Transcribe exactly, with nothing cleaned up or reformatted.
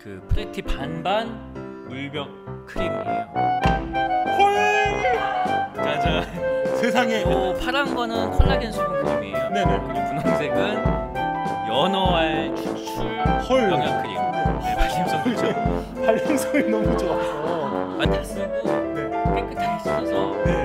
그 프레티 반반 물벽 크림이에요. 헐! 짜잔. 세상에. 요 파란 거는 콜라겐 수분 크림이에요. 네네. 그리고 분홍색은 연어알 추출 헐. 영양 크림. 네, 발림성 좋죠. 발림성이 너무 좋아서. 아, 다 쓰고 네. 깨끗하게 씻어서 네.